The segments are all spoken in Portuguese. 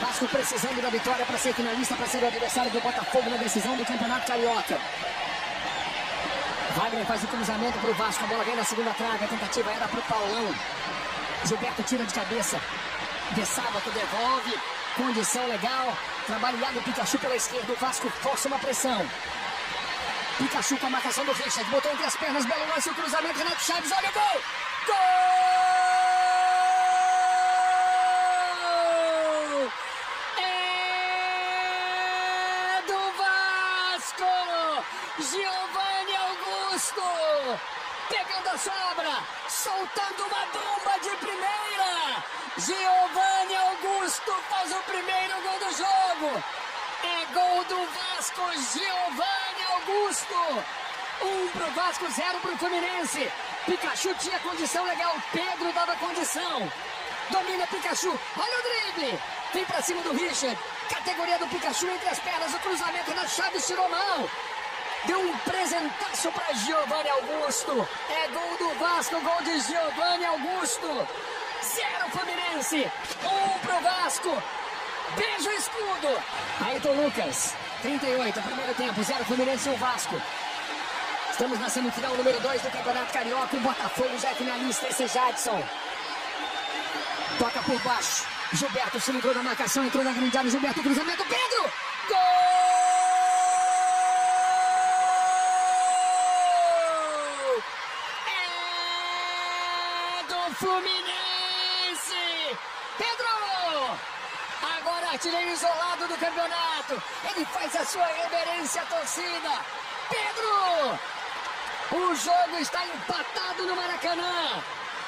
Vasco precisando da vitória para ser finalista, para ser o adversário do Botafogo na decisão do Campeonato Carioca. Wagner faz o cruzamento para o Vasco, a bola vem na segunda trave, a tentativa era para o Paulão. Gilberto tira de cabeça, De Sábato devolve, condição legal, trabalhado o Pikachu pela esquerda, o Vasco força uma pressão. Pikachu com a marcação do Richard, botou entre as pernas, belo lance, o cruzamento, Renato Chaves, olha o gol! Gol! É do Vasco! Giovanni Augusto! Pegando a sobra, soltando uma bomba de primeira! Giovanni Augusto faz o primeiro gol do jogo! É gol do Vasco, Giovanni Augusto! 1 pro Vasco, 0 pro Fluminense. Pikachu tinha condição legal, Pedro dava condição. Domina Pikachu, olha o drible! Vem pra cima do Richard. Categoria do Pikachu entre as pernas, o cruzamento na Chaves tirou mal. Deu um presentaço pra Giovanni Augusto. É gol do Vasco, gol de Giovanni Augusto. 0 Fluminense, 1 pro Vasco. Beijo o escudo. Ayrton Lucas, 38, primeiro tempo, 0 Fluminense, 1 Vasco. Estamos na semifinal número 2 do Campeonato Carioca. O Botafogo já é finalista, esse é Jadson. Toca por baixo. Gilberto se livrou da marcação, entrou na grande área. Gilberto, cruzamento, Pedro! Gol! É do Fluminense! Pedro! Agora artilheiro isolado do campeonato. Ele faz a sua reverência à torcida. Pedro! O jogo está empatado no Maracanã.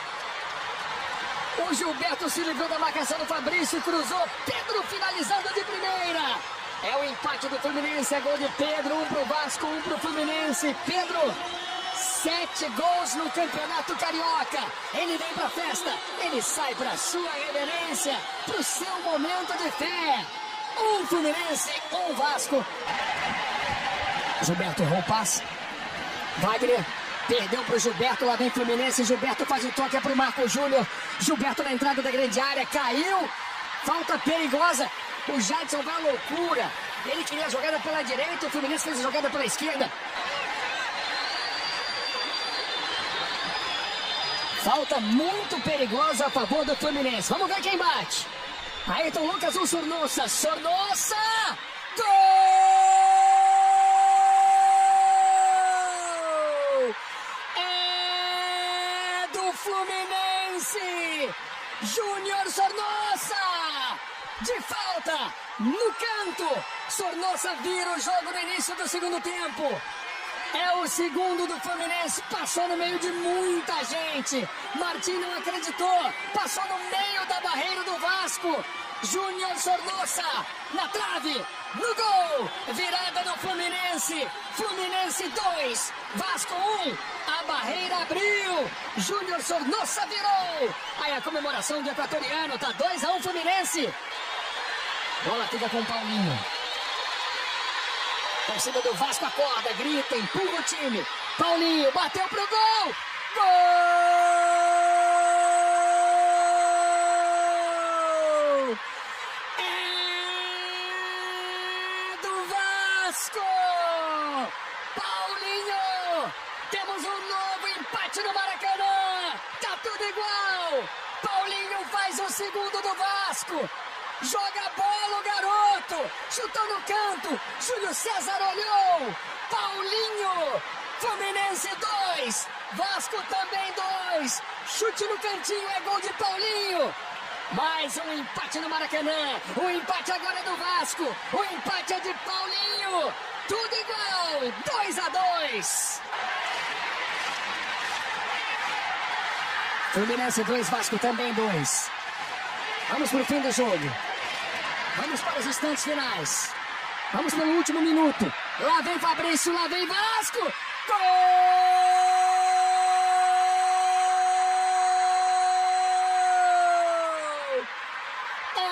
O Gilberto se livrou da marcação do Fabrício e cruzou. Pedro finalizando de primeira. É o empate do Fluminense, é gol de Pedro. 1 pro Vasco, 1 pro Fluminense. Pedro, 7 gols no Campeonato Carioca. Ele vem pra festa, ele sai pra sua reverência, pro seu momento de fé. 1 Fluminense, 1 Vasco. Gilberto errou o passe. Wagner perdeu pro Gilberto, lá vem Fluminense. Gilberto faz o toque, é pro Marco Júnior. Gilberto na entrada da grande área, caiu. Falta perigosa. O Jadson vai à loucura. Ele queria a jogada pela direita, o Fluminense fez a jogada pela esquerda. Falta muito perigosa a favor do Fluminense. Vamos ver quem bate. Ayrton Lucas, o Sornosa. Sornosa! Gol! É do Fluminense! Júnior Sornosa! De falta, no canto. Sornosa vira o jogo no início do segundo tempo. É o segundo do Fluminense, passou no meio de muita gente. Martim não acreditou, passou no meio da barreira do Vasco. Júnior Sornosa, na trave, no gol. Virada do Fluminense, Fluminense 2, Vasco 1. A barreira abriu, Júnior Sornosa virou. Aí a comemoração do equatoriano, tá 2-1 Fluminense. Bola fica com o Paulinho. Torcida do Vasco acorda, grita, empurra o time. Paulinho bateu pro gol. Gol! É do Vasco! Paulinho! Temos um novo empate no Maracanã. Tá tudo igual. Paulinho faz o segundo do Vasco. Joga a bola o garoto, chutou no canto, Júlio César olhou, Paulinho, Fluminense 2, Vasco também 2, chute no cantinho, é gol de Paulinho. Mais um empate no Maracanã, o empate agora é do Vasco, o empate é de Paulinho, tudo igual, 2-2. Fluminense 2, Vasco também 2. Vamos pro fim do jogo. Vamos para os instantes finais. Vamos para o último minuto. Lá vem Fabrício, lá vem Vasco. Gol! É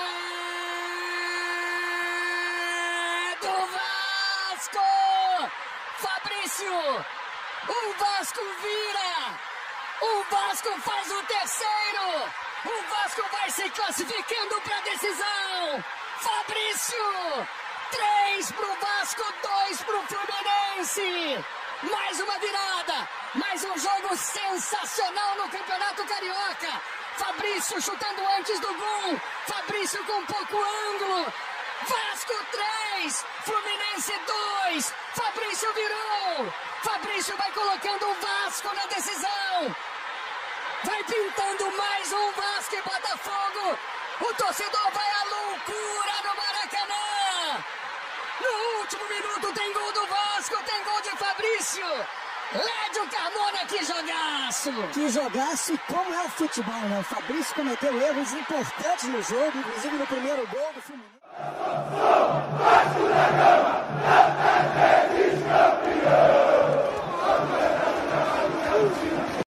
do Vasco! Fabrício! O Vasco vira! O Vasco faz o terceiro! O Vasco vai se classificando para a decisão! Fabrício! 3 pro Vasco, 2 pro Fluminense! Mais uma virada! Mais um jogo sensacional no Campeonato Carioca! Fabrício chutando antes do gol! Fabrício com pouco ângulo! Vasco 3, Fluminense 2, Fabrício virou! Fabrício vai colocando o Vasco na decisão! Vai pintando mais um Vasco e Botafogo! O torcedor vai à loucura no Maracanã! No último minuto tem gol do Vasco, tem gol de Fabrício! Lédio Carmona, que jogaço! Que jogaço e como é o futebol, né? O Fabrício cometeu erros importantes no jogo, inclusive no primeiro gol do Fluminense. Vasco da Gama, é campeão!